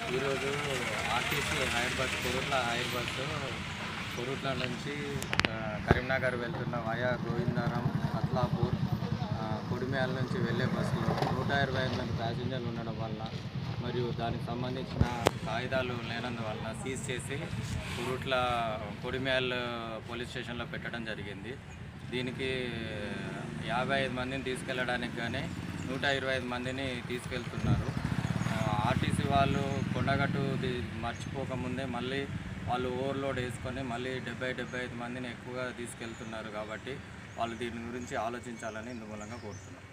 ఈరోజు RTC hire bus Korutla నుంచి కరీంనగర్ వెళ్తున్న వయా గోవిందారం అత్లాపూర్ కొడిమ్యాల నుంచి వెళ్ళే బస్సులో 125 మంది ప్యాసింజర్లు ఉండడం వల్ల మరియు దానికి సంబంధించిన కాగితాలు లేనందువల్ల సీజ్ చేసి కొడిమ్యాల్ పోలీస్ స్టేషన్లో పెట్టడం జరిగింది. దీనికి 55 మందిని తీసుకెళ్ళడానికి కానీ 125 మందిని తీసుకెళ్తున్నారు. ఆర్టీసీ వాళ్ళు కొండగట్టు మర్చిపోకముందే మళ్ళీ వాళ్ళు ఓవర్లోడ్ వేసుకొని మళ్ళీ 70-75 మందిని ఎక్కువగా తీసుకెళ్తున్నారు. కాబట్టి వాళ్ళు దీని గురించి ఆలోచించాలని ఇందుమూలంగా కోరుతున్నాం.